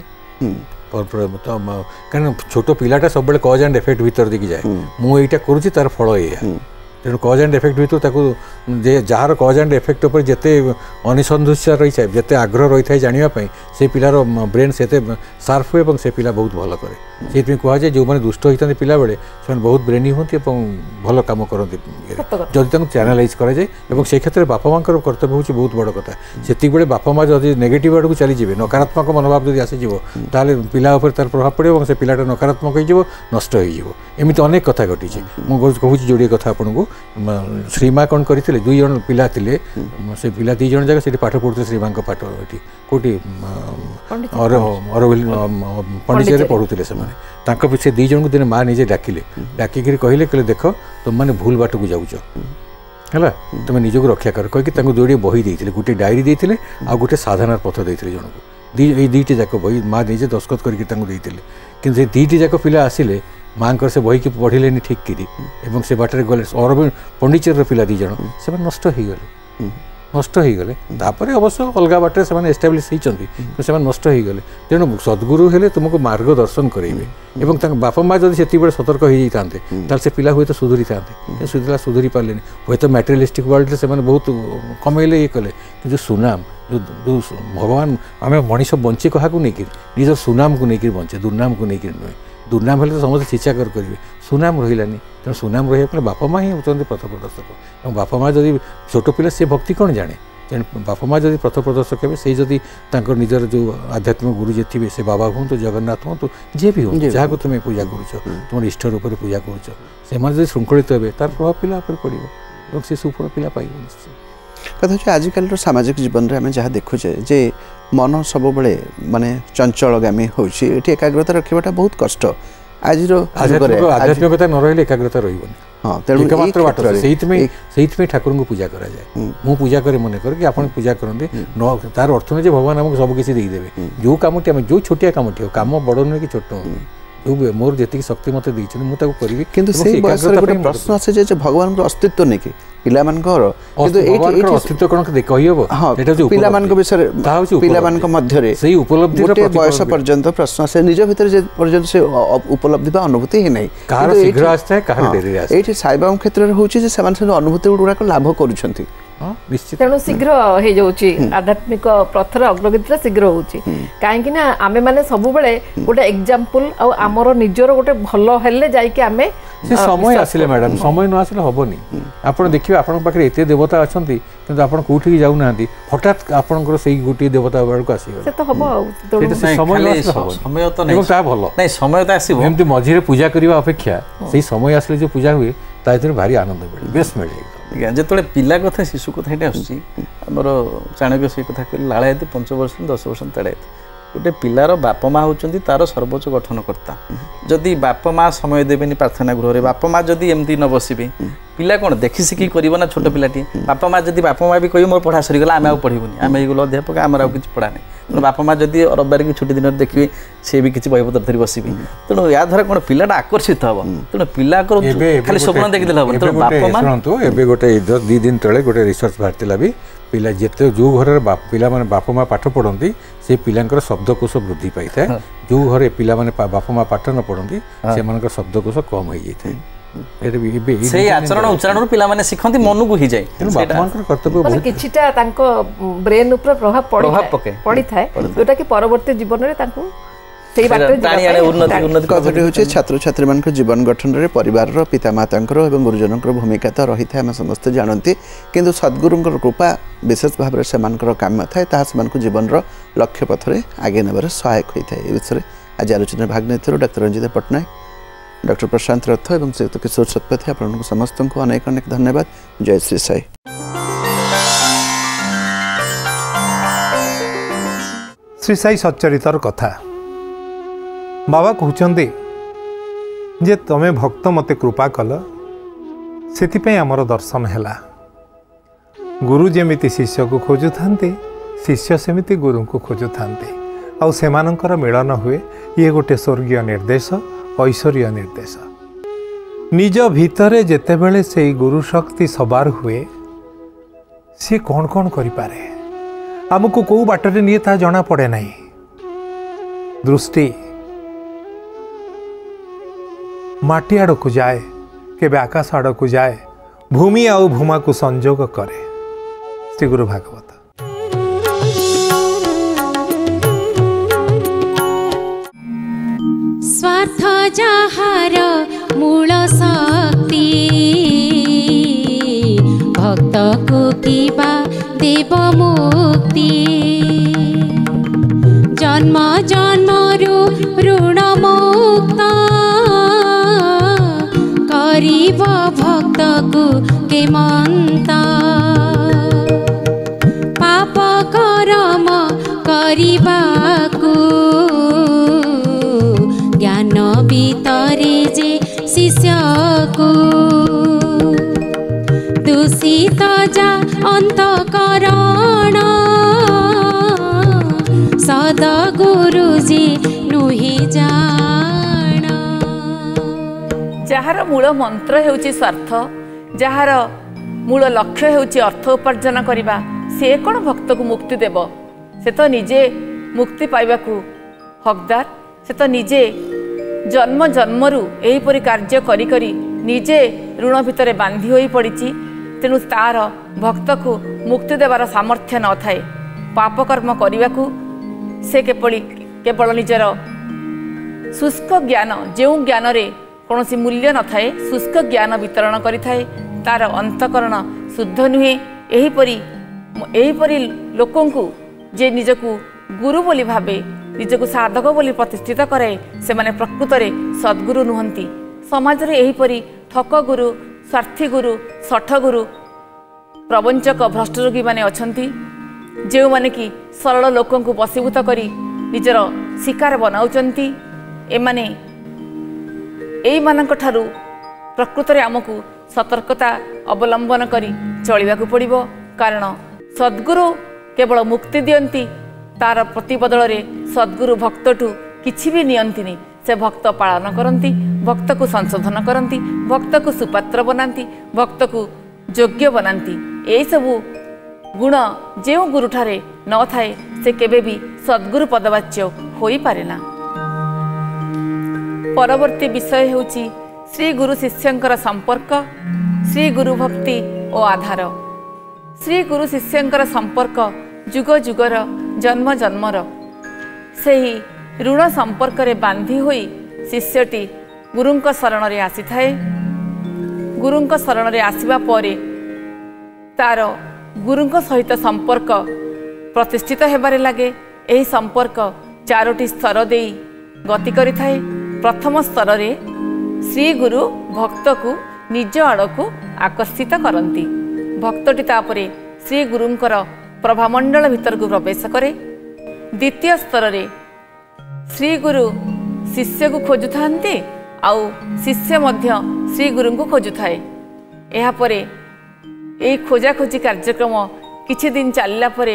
पर तो कारण छोट पिलाटा सब बेले कॉज एंड इफेक्ट भीतर दिख जाए मु एटा करूची तार फल एया तेणु कज एंड इफेक्ट भर जार कज एंड इफेक्ट उपर जिते अनिसंधुष्य रही है जिते आग्रह रही है जानापी से पिलार ब्रेन से सार्प हुए से पिला बहुत भल कै से कहुए जो मैंने दुष्ट होता है पिला बेले से बहुत ब्रेनी हूँ भल कम करती जदि चैनलाइज कराए से क्षेत्र में बापा माँ कर्तव्य हूँ बहुत बड़ कथा से बापा माँ जब नेगेटिव आड़ को चलीजे नकारात्मक मनोभाव जब आसीज ताल पिला तार प्रभाव पड़े और से पिलाटा नकारात्मक हो नष्ट होमती अनेक कथा घटी मुझे कहूँ जोड़े कथा आपन को श्रीमा कौन करते दुई जन पिला थिले से पिला दी जन जगह पाठ पढ़ुते श्रीमा पाठ ये कौटी पंडिचेरी पढ़ुते से दी जन को दिन माँ निजे डाकिले डाकिक कहले कहले देख तुम मैंने भूल बाट को जाऊच है तुम निजक रक्षा कर कहीकि जोड़े बही देते गोटे डायरी देते आ गोटे साधनार पथ देते जन को दी दुईटी जाक बही माँ निजे दस्खत करके कि दुईटी जाक पिला आसिले माँ से बही की पढ़िले ठीक कि से बाटर गले अरविंद पंडिचेर पिला दी जन से नष्ट हो गले नष्ट हो गले अवश्य अलग बाटे से एस्टाब्लीश होती से नष्ट हो गले तेणु सद्गुरु हेले तुमको मार्गदर्शन करेंगे और बापा माँ जब से सतर्क हो जाते से पिला हुए तो सुधुरी था सुधीला सुधुरी पारे हूँ तो मैटेरियलिस्टिक वर्ल्ड से बहुत कमेले ये कले कि सुनाम जो भगवान आम मनीष बंचे क्या नहीं निज सुनाम को लेकिन बंचे दुर्नाम को लेकिन नुहे दुर्नाम हेल्ले तो समस्त छीचाकर करेंगे सुनाम रहीलानी तेणु सुनाम रही बापा माँ ही होती पथ प्रदर्शक और बापा माँ जब छोट पिला से भक्ति कौन जाने तेणु बापा माँ जब पथ प्रदर्शक हे से जदि निजर जो आध्यात्मिक गुरु जी थे से बाबा हूँ जगन्नाथ हूँ जी भी हूँ जहाँ को तुम पूजा कर तुम इष्ट रूप से पूजा कर श्रृंखलित हे तार प्रभाव पिला पड़ो से सुफल पिला पाइब निश्चय कथा हूँ आजिकल सामाजिक जीवन में आम जहाँ देखुचे जे मन सब बड़े माने चंचलगामी होची एटी एकाग्रता रखा बहुत कष्ट आज आध्यात्मिकता न रही एकाग्रता रही हाँ एकमात्र बाट से ठाकुर को पूजा करा जाए मु पूजा करे मन कर कि आप पूजा करते न तार अर्थ नहीं भगवान आमको सब किसी देदेवे जो कमटी आम जो छोटिया कमटी हो कम बड़ नुहे कि छोट जो मोर जी शक्ति मत मुझे करी प्रश्न आसे भगवान अस्तित्व नहीं कि पिला मानकर अस्तित्व कौन कहीहब पिला विषय पिला से उपलब्धि बयस पर्यंत प्रश्न आसे निज भीतर पर्यंत से उपलब्धि अनुभूति ही नहीं कहार शीघ्र आसता है कहार डेरी आसता है ये साई बाबा क्षेत्र में होची जे से अनुभूति गुड़ाक लाभ करुछंती तेणु शीघ्र हो जाऊँगी आध्यात्मिक प्रथर अग्रगति शीघ्र होची कहीं ना आमे माने सब बेले गोटे एग्जांपल आमर निजर गोटे भल हेले जाइके आमे से समय आसिले मैडम समय न आसिले हबनी आपण देखिबे आपण पाखरे एते देवता अछंती किंतु आपण कोठी जाउ नांती हठात आपणकर सेही गोटी देवता बार को आसीबे से तो हबो समय समय तो नहीं ता भलो नहीं समय तो आसीबो एमती मझिरे पूजा करिवा अपेक्षा सेही समय आसिले जो पूजा हुए ता इतने भारी आनंद मिले बेस मिले जो पिला कथा शिशु कथा ये आमर चाणक्य से कथा कह लालायती पंच वर्ष दस वर्ष तड़े गोटे पिलार बाप माँ होती तार सर्वोच्च गठनकर्ता जदि बाप माँ समय देवेनि प्रार्थना गृह बाप माँ जदि एमती न बसबे पिला कौन देखी शिखी कर छोट पिलाटी बापा माँ जदि बापा माँ भी कह मोर पढ़ा सरीगला आम पढ़ुनि आम हो अध्यापक आम आ कि पढ़ा नहीं तेणु बापा माँ जदि रविवार की छुट्टी दिन देखिए सी भी किसी बहीपत्र धरी बसबे तेणु या द्वारा कौन पिलाटा आकर्षित हम तेणु पिला खाली स्वप्न देखिदेले हम तेणु बापा माँ शुणु एवं गोटे दी दिन तले गोटे रिसर्च बाहर भी पिला जिते जो घर पिला माने बाप माँ पाठ पढ़ती से पिलांकर शब्दकोश वृद्धि पाई था जो घर पिला माने बाप माँ पाठ न पढ़ती से शब्दकोश कम हो जाए से आचरण उच्चारण पिला माने शिखंती मन को ही जाए कर्तव्य बहुत किछिटा तांको ब्रेन ऊपर प्रभाव पड़ी पड़े पड़ी थाए जोटा कि परवर्ती जीवन रे तांको सेही बाटे उन्नति उन्नति कथाटी होचे छात्र छात्री मान जीवन गठन रे परिवार पिता मातांकर एवं गुरुजन भूमिका तो रही है आम समस्त जानती किंतु सद्गुरुंर कृपा विशेष भाव में से काम थाए ताहा से जीवन लक्ष्य पथरे आगे नेबार सहायक होता है। विषय में आज आलोचना भाग नहीं डॉक्टर रंजिता पट्टनायक डॉक्टर प्रशांत रथ और श्रीयुक्त किशोर शतपथी आपको समस्त को अनेक अनेक धन्यवाद। जय श्री साई। श्री साई सच्चरितर कथा बाबा कहते जे तमे भक्त मते कृपा कल से आमर दर्शन है गुरु जेमिति शिष्य को खोजु थांते शिष्य सेमिति गुरु को खोजु थांते आउ सेमानंकर मिलन हुए ये गोटे स्वर्गीय निर्देश ऐश्वर्य निर्देश निज भितरे जेतेबेले से गुरु शक्ति सवार हुए सी कौन कौन करिपारे आमको कौ बाटरे निये ता जना पड़े नहीं दृष्टि माटी आड़ को जाए केबे आकाश आड़ को जाए भूमि आउ भूमा को संजोग करे श्री गुरु भागवत। स्वार्थ जाहार मूल शक्ति भक्त को किबा देव मुक्ति जन्म जन्मरु ऋण मुक्त करिब भक्त को केमंता पाप कर्म करिबाकु ज्ञान भीतरे जे शिष्य को दूषित जा अंतकरण सदा गुरुजी नुहे जान जार मूल मंत्र हेउची स्वार्थ जार मूल लक्ष्य हेउची अर्थ उपार्जन करिबा से कौन भक्त को मुक्ति देव से तो निजे मुक्ति पाइबाकू हकदार से तो निजे जन्म जन्मरू एहीपरि कार्य करी करी निजे ऋण भितर बांधी होई पड़िछि तेणु तार भक्त को मुक्ति देवार सामर्थ्य न थाए पापकर्म करने से केवल केवल निजर शुष्क ज्ञान जो ज्ञान रे कौन सी मूल्य न थाए शुष्क ज्ञान वितरण करि थाए तार अंतकरण शुद्ध नुहे एहीपरि एहीपरि लोकंकु जे निजकु गुरु बोली भावे निजकु साधक बोली प्रतिष्ठित करे से माने प्रकृत रे सद्गुरु नुहंती। समाज रे एहीपरि ठक गुरु, स्वार्थी गुरु, सठ गुरु, प्रवंचक भ्रष्टरोगी माने अछंती, जे माने कि सरल लोकंकु बसीभूत करी निजर शिकार बनाउचंती। एमाने एई मानक ठारू प्रकृत रे आमकु सतर्कता अवलंबन करी चलिबाकु पड़िबो, कारण सद्गुरु केवल मुक्ति दियंती, तार प्रतिबदल रे सद्गुरु भक्तटू किछि भी नियंतिनी। से भक्त पालन करती, भक्त को संशोधन करती, भक्त को सुपात्र बनाती, भक्त को योग्य बनाती। यही सबू गुण जो गुरु ठारे न थाए से केबे भी सद्गुरु पदवाच्य होई पारेना। परवर्ती विषय हेउची श्री गुरु शिष्यंकर संपर्क, श्री गुरु भक्ति और आधार। श्री गुरु शिष्यंकर संपर्क जुग जुगर जन्म जन्मर सही ऋण संपर्क रे बांधी होई शिष्यटी गुरुंक शरण रे आसी थाए। गुरुंक शरण रे आसीबा परे तार गुरुंक सहित संपर्क प्रतिष्ठित हेबारे लागे। एही संपर्क चारोटी स्तर देई गति करि थाए। प्रथम स्तर रे श्री गुरु भक्त को निज आड़कू आकर्षित करती। भक्तटी तापरे श्री गुरुंकर प्रभामंडल भितर को प्रवेश करे। द्वितीय स्तर रे श्री गुरु शिष्य को खोजु थांती, आउ शिष्य मध्य श्री गुरु को खोजु थाए। एहा परे एई खोजा खोजी कार्यक्रम किछि दिन चलला परे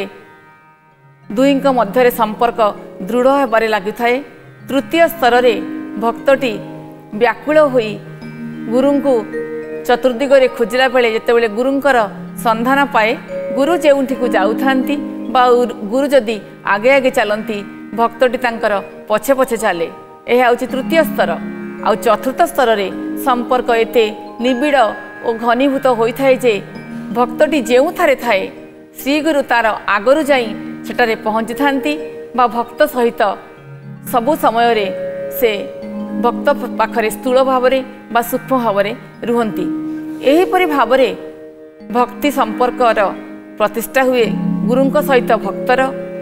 दुईंक मध्य संपर्क दृढ़ हेबारे लागि थाए। तृतीय स्तर रे भक्तटी व्याकुल होई गुरु को चतुर्दिगरे खोजला बेले जेतेबेले गुरुंकर संधान पाए, गुरु जेउठी को जाउथांती बा गुरु जदि आगे आगे चलती भक्तटी तांकर पछे पछे चले। यह हूँ तृतीय स्तर। आ चतुर्थ स्तर रे संपर्क एते निबिड़ और घनीभूत होता है जे भक्तटी जेउ थारे थाए श्रीगुरु तार आगरू जाई सेटारे पहुँची थांती बा भक्त सहित सबु समय रे से भक्त पाखरे स्थूल भावरे बा सूक्ष्म भावरे रुहंती। एहीपरि भावरे भक्ति संपर्कर प्रतिष्ठा हुए गुरुंक सहित भक्तर।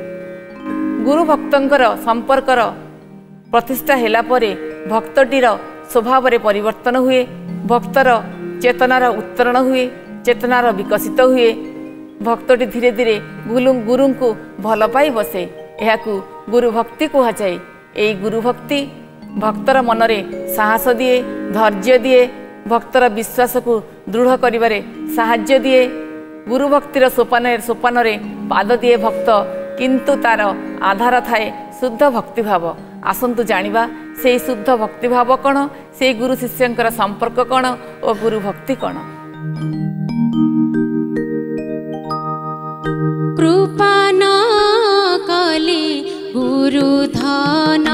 गुरु भक्तंकर संपर्कर प्रतिष्ठा हेला परे भक्तटीर स्वभाव रे परिवर्तन हुए। भक्तर चेतनार उत्तरण हुए, चेतनार विकसित हुए। भक्तटी धीरे धीरे गुरु गुरु को भल पाई बसे। एहाकू गुरु भक्ति कहा जाए। एई गुरु भक्ति भक्तर मनरे साहस दिए, धैर्य दिए, भक्तर विश्वास को दृढ़ करिबारे साहाय्य दिए। गुरु भक्तिर सोपान सोपान रे पाद दिए भक्त, किंतु तार आधार थाए शुद्ध भक्ति भाव। आसंतु जानिबा से शुद्ध भक्ति भाव कौन, से गुरु शिष्यंकर संपर्क कौन और गुरु भक्ति कौन। कृपा न कले गुरु धन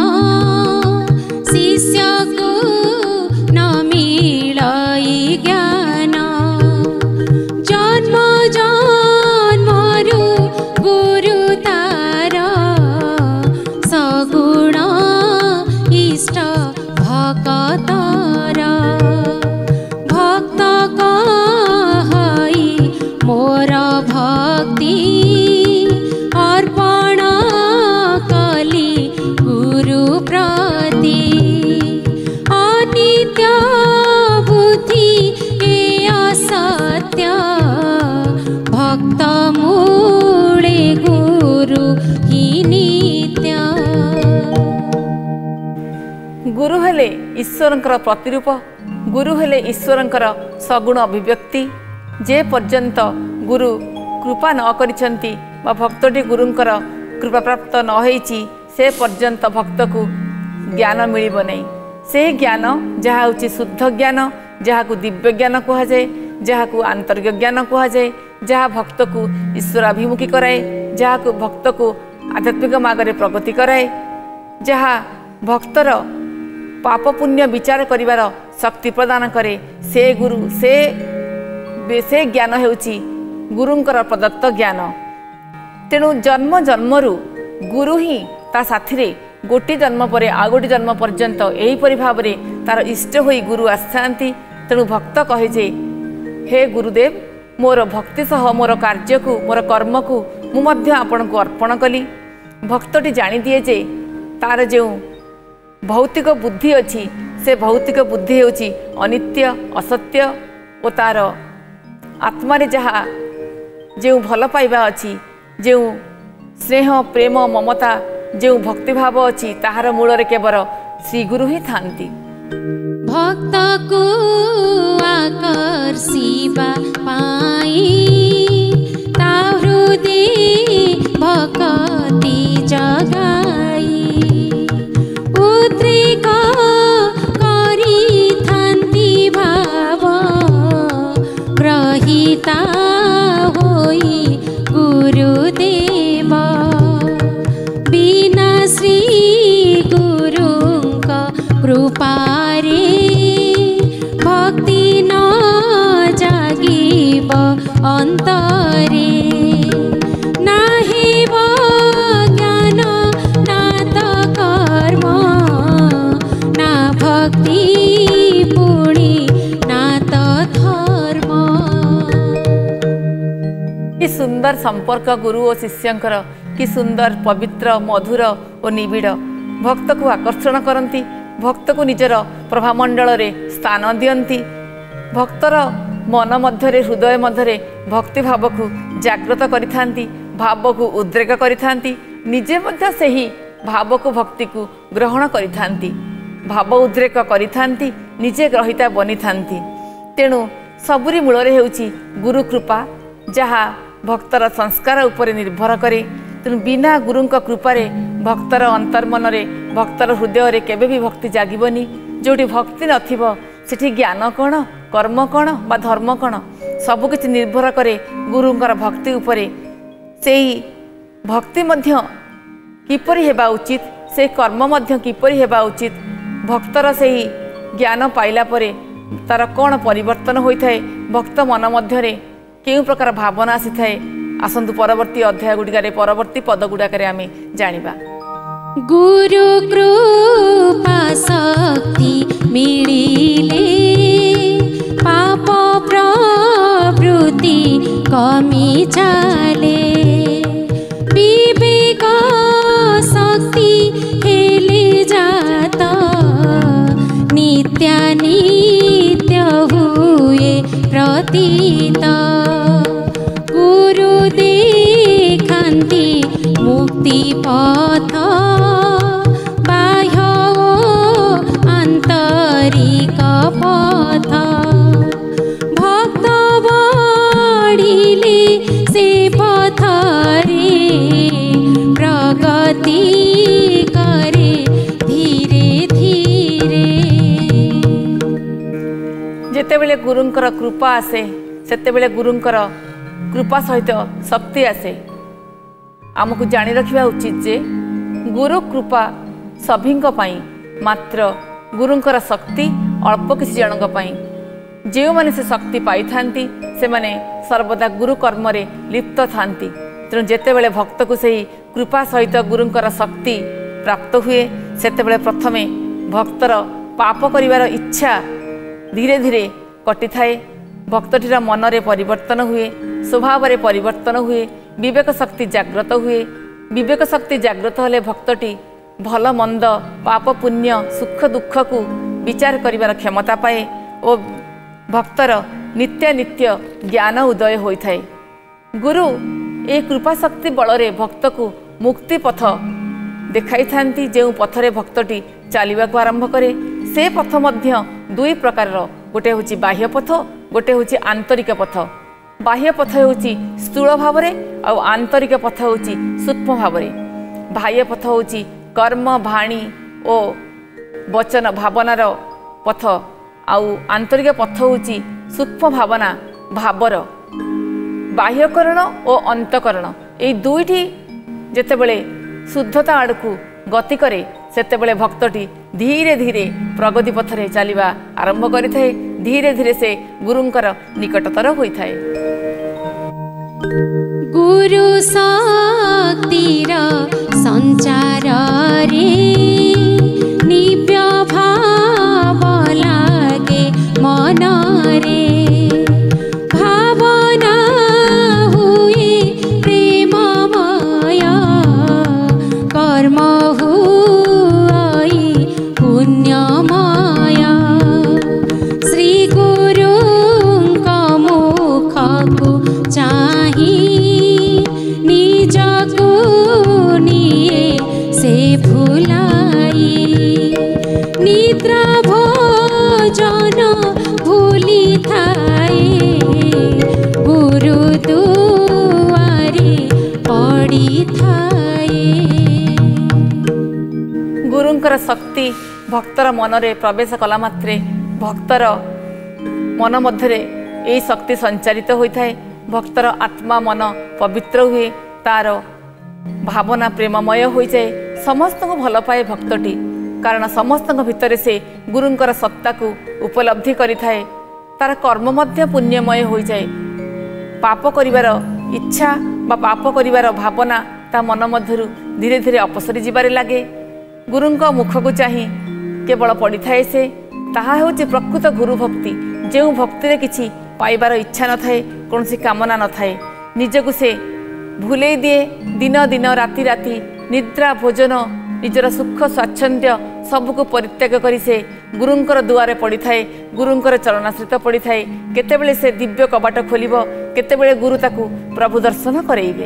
शिष्य को न मिलाई ज्ञान। जन्म जन्मरु गुरु तार सगुण इष्ट भक्तर। भक्त कहई मोर भक्ति अर्पण कली गुरु प्रति। अनित्य बुद्धि ए असत्य भक्त मूले गुरु ही नित्य। गुरु हेले ईश्वरंकर प्रतिरूप, गुरु हेले ईश्वरंकर सगुण अभिव्यक्ति। जे पर्यंत गुरु कृपा न करिसंती बा भक्तटी गुरुंकर कृपा प्राप्त न होईची से पर्यंत भक्त को ज्ञान मिलिब नहीं। से ज्ञान जहाँ हूँ शुद्ध ज्ञान, जहाँ को दिव्य ज्ञान कह जाए, जहाँ को आंतरिक ज्ञान कह जाए, जहाँ भक्त को ईश्वराभिमुखी कराए, जहाँ को भक्त को आध्यात्मिक मार्ग प्रगति कराए, जहाँ भक्तर पाप पुण्य विचार करिवार शक्ति प्रदान करे। से गुरु से से ज्ञान हेउची गुरुंकर प्रदत्त ज्ञान। तेणु जन्म जन्मरु गुरु ही ता साथी रे गोटी जन्म पर आ गोटी जन्म पर्यंत एहीपरि भाव तार इष्ट होई गुरु आसांती। तेणु भक्त कहे जे हे गुरुदेव मोर भक्ति सह मोर कार्य को मोर कर्म को मुझे आपण को अर्पण कली। भक्तटी जानी दिए जे तार जो भौतिक बुद्धि अच्छी से भौतिक बुद्धि होची अनित्य असत्य और तार आत्मारे जहा जो भल पाइबा अच्छी जो स्नेह प्रेम ममता जो भक्तिभाव अच्छी ताहार मूल केवल श्री गुरु ही थांती। भक्त को आकर्षिबा पाई ता हृदय भक्ति जगाई उद्रेक करी थांती भाव ग्रहिता होई गुरुदेव बिना श्री गुरुंक कृपारे भक्ति न जागिब अंतरे नाहिब ज्ञान ना तो कर्म ना भक्ति पुणी ना तो धर्म। कि सुंदर संपर्क गुरु और शिष्यंकर कि सुंदर पवित्र मधुर और निबिड़ भक्त को आकर्षण करती भक्त को निजर प्रभामंडल रे स्थान दियंती भक्तर मन मध्य हृदय मध्य भक्ति भाव को जागृत करिथांती भाव को उद्रेक करिथांती निजे मध्य से ही भाव को भक्ति को ग्रहण करिथांती भाव उद्रेक करिथांती निजे ग्रहिता बनी थांती। तेणु सबुरी मूलरे हेउची गुरु कृपा जहा भक्तर संस्कार उपरे निर्भर करे। तेणु बिना गुरुंक कृपारे भक्तर अंतर्मन रे भक्तर हृदय रे केबे भी भक्ति जागिबनी। जोटी भक्ति नथिबो सेठी ज्ञान कौन कर्म कौन बा धर्म कौन सबकिछि निर्भर करे गुरुंकर भक्ति उपरे। सेई भक्ति मध्य किपरि हेबा उचित से कर्म मध्य किपरि हेबा उचित भक्तर सेई ज्ञान पाइला परे तार कौन परिवर्तन होइथाय भक्त मन मध्य केउ प्रकार भावना आसी थाए। आसंतु परवर्ती अध्याय गुड़िकारे परवर्ती पद गुड़ाकारे आमे जानिबा। गुरु कृपा शक्ति मिलिले पाप प्रवृत्ति कमी चाले विवेक शक्ति हेले जात नित्यानित्य हुए प्रतीत गुरु देखान्ति मुक्ति पथ बाह्य आन्तरिक पथ भक्त बढ़िले से पथरे प्रगति करे धीरे धीरे। जेतेबेले गुरुंकर कृपा आसे सेतेबेले गुरुंकर कृपा सहित शक्ति आसे। आमको जानी रखिबा उचित जे गुरु कृपा सभिंक पाई मात्र गुरुंकर शक्ति अल्प किसी जनक पाई जो माने से शक्ति पाई थांती से माने सर्वदा गुरु कर्म रे लिप्त थांती। तेणु जेतेबेले भक्त को सही कृपा सहित गुरुंकर शक्ति प्राप्त हुए सेतेबेले प्रथमे भक्तर पाप करिवार इच्छा धीरे धीरे कटि थाए भक्तटीर मन रे परिवर्तन हुए स्वभाव रे परिवर्तन हुए विवेक शक्ति जागृत हुए। विवेक शक्ति जागृत हेले भक्तटी भल मंद पाप पुण्य सुख दुख को विचार करिवार क्षमता पाए और भक्तर नित्य नित्य ज्ञान उदय होइथाए। गुरु ए कृपा शक्ति बलरे भक्त को मुक्ति पथ देखाई थांती जो पथरे भक्तटी चलने को आरंभ करे से पथ मध्य दुई प्रकार गोटे हूँ बाह्य पथ गोटे हूँ आंतरिक पथ। बाह्य पथ हूँ स्थूल भाव में आउ आंतरिक पथ हूँ सूक्ष्म भाव में। बाह्य पथ हूँ कर्म भाणी ओ वचन भावनार पथ आउ आंतरिक पथ हूँ सूक्ष्म भावना भावर बाह्यकरण और अंतकरण ये दुईटी जेतेबेले शुद्धता आड़कू गति करे सेतेबेले भक्तटी धीरे धीरे प्रगति पथरे चलिबा आरंभ करिथाए। धीरे धीरे से गुरुंकर निकटतर होइथाए। गुरु शक्तिर संचार रे निव्य भाव लागे मन रे भावना बिना भोजन भूली थाए गुरु दुआरे पड़ी थाए। गुरुंकर शक्ति भक्तर मनरे प्रवेश कला मात्रे भक्तर मन मध्य यही शक्ति संचारित होता है। भक्तर आत्मा मन पवित्र हुए, तार भावना प्रेममय हो जाए, समस्त को भल पाए भक्तटी, कारण समस्त भितर से गुरुंकर सत्ता को उपलब्धि करि थाए। तार कर्म मध्य पुण्यमय हो जाए। पाप करिवार इच्छा बा पाप करिवार भावना ता मन मध्यरु धीरे धीरे अपसरी जिबारे लागे। गुरुंक मुख को चाही केवल पड़ी थाए से, ताहा हेउची प्रकृत गुरु भक्ति। जो भक्ति रे किछि पाइबार इच्छा न थाए, कौनसी कामना न थाए, निजको से भूले दिए। दिन दिन राति राति निद्रा भोजन निजर सुख स्वाच्छंद्य सबको परित्याग करी से गुरुंकर दुआरे पड़ी थाए, गुरुंकर चरणाश्रित पड़ी थाए। केतेबेले से दिव्य कबाट खोलिबो, केतेबेले गुरु ताकू प्रभु दर्शन करेइबे।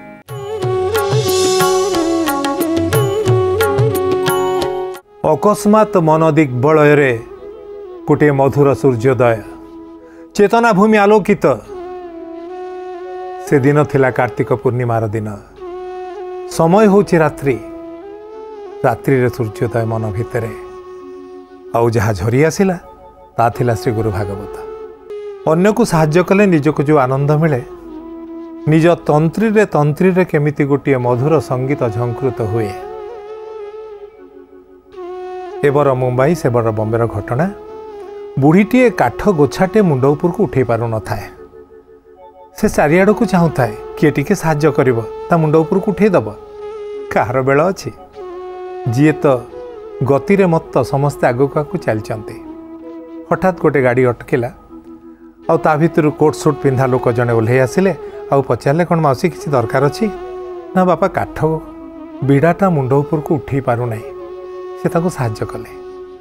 अकस्मात मन दिग्बलय गोटे मधुर सूर्योदय, चेतना भूमि आलोकित। से दिन थिला कार्तिक पूर्णिमार दिन। समय होची रात्रि, रात्रि रे सूर्योदय मन भितरे। आउ जहाँ झरी आसिला ता थिला श्री गुरु भागवत। अन्य को साहाय्य कले निजको जो आनंद मिले, निज तंत्री रे तंत्री रे केमिति गोटे मधुर संगीत झंकृत हुए। एबर मुंबई सेबर बम्बेर घटना। बुढ़ीटीए काठ गोछाटे मुंड उपर को उठे पार न थाए। से चारिआड़ को चाहूए किए टिके साहाय्य करिवो, ता मुंड उपर को उठे दब। कहार बेल अछि, जीए तो गति मत समस्ते आगक आगू चलते। हठात गोटे गाड़ी अटकिला, आ ता भितर कोट सूट पिंधा लोक जड़े ओह्लै आसिले। आ पचारे कौन मौसी किसी दरकार अच्छी ना? बापा काठ बिड़ाटा मुंड उपर को उठे पारु नाही। से ताको साहाय्य कले।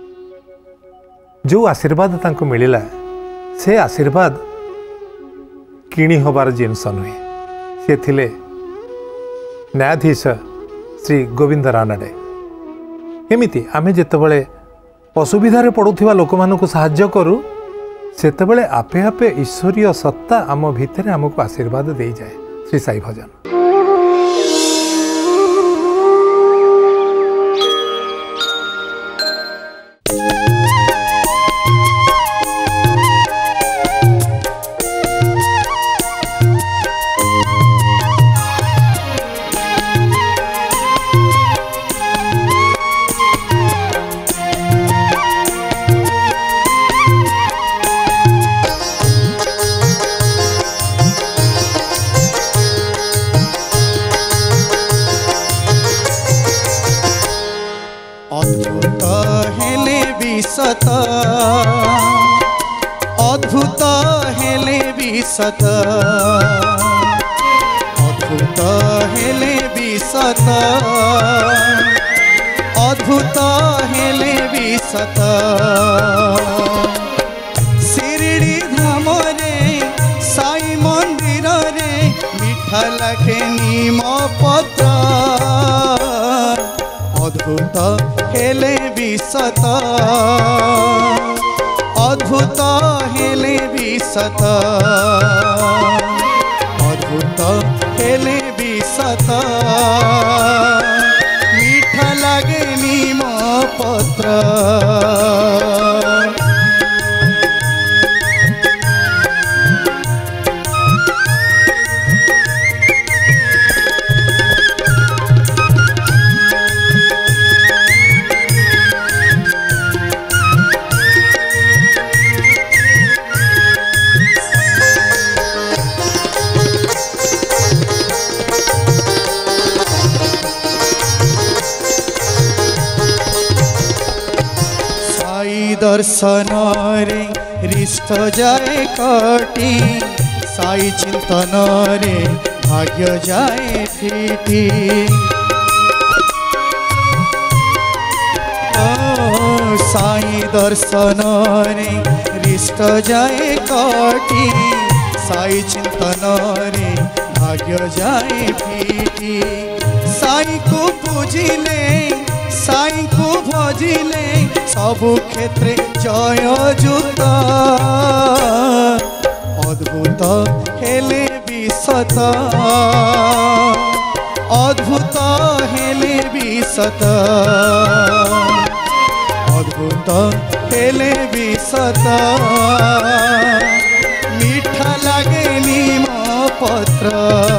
जो आशीर्वाद तांको मिलिला, से आशीर्वाद किणी हबार जिनस नुहे। से थिले न्यायाधीश श्री गोविंद रानाडे। एमिति आमे जेतेबेले असुविधारे पड़ुथिबा लोकमानकु साहाय्य करू, सेतेबेले आपे आपे ईश्वरीय सत्ता आम भितरे आमको आशीर्वाद दे जाए। श्री साई भजन। अद्भुत हेले भी सत, अद्भुत हेले भी सत, अद्भुत हेले भी सत। शिरडी धाम रे साई मंदिर रे मिठा लागे नीम पत्र। अद्भुत हेले भी सत, अद्भुत हेले भी सत, अद्भुत हेले भी सत। मीठा लागे नीम पत्र। दर्शन रे रिष्ट जाए कटी, साई चिंतन रे भाग्य जाए फिटी। ओ साई दर्शन रे रिष्ट जाए कटी, साई चिंतन रे भाग्य जाए फिटी। साई को पूजिले साई को भजिले सबु क्षेत्रे जय जुत अद्भुत हेले भी सत अद्भुत हेले भी सत अद्भुत हेले भी सत मीठा लागे नीम पत्र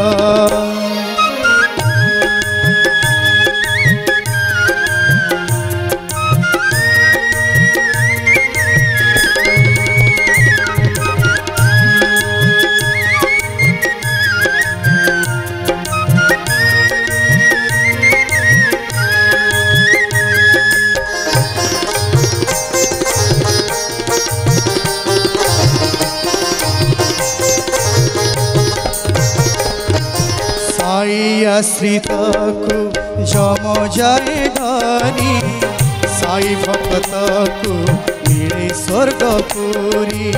आश्रित को जम जाए धनी साई भक्त को मिले स्वर्गपुरी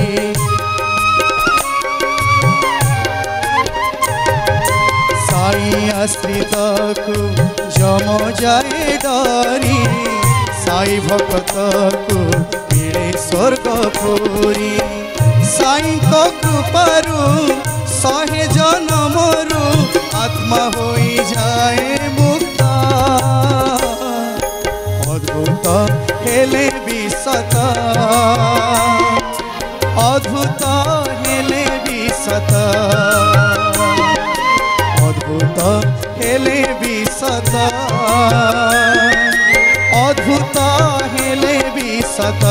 साई आश्रित को जम जाए धनी साई भक्त को मिले स्वर्गपुरी साई को कृपारू सहे जनमरू आत्मा होई जाए मुक्त अद्भुत हेले भी सत अद्भुत हेले भी सत अद्भुत हेले भी सत अद्भुत हेले भी सत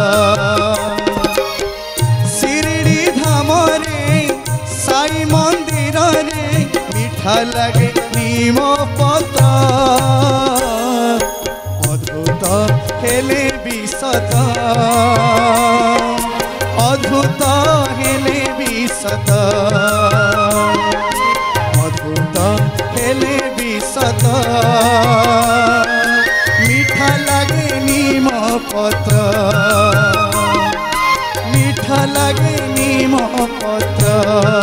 शिरडी धाम रे साई मंदिर रे मीठा लगे नीम पत्र अद्भुत हेले भी सत अद्भुत हेले भी सत अद्भुत हेले भी सत मीठा लगे नीम पत्र मीठा लगे नीम पत्र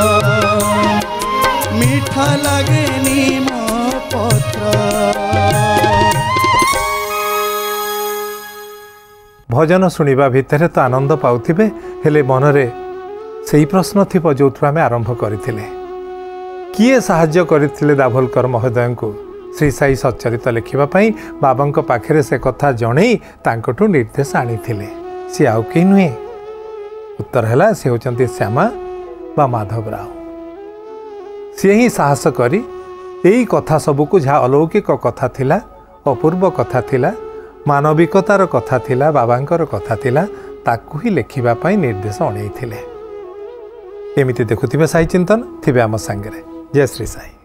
मीठा लगे नीम पत्र। भजन शुणा भितर तो आनंद पाउथिबे हेले मनरे सेही प्रश्न थिबो जोथु आमे आरंभ करिथिले किए साहाय्य करिथिले दाभोलकर महोदय को श्री साई सच्चरित लिखिबा पई बाबांक पाखरे से कथा जणेई तांकटू निर्देश आनिथिले से आउ के नुहे उत्तर हैला से होचंती श्यामा बा माधव राव सी ही साहस करी यही कथा सबको जहाँ अलौकिक कथा थिला अपूर्व कथा थिला मानविकतार कथा थिला बाबांकर कथा थिला ताकू ही लिखिबा पई निर्देश अणैथिले एमिति देखुथिबे साई चिंतन थिबे आम संगे जय श्री साई।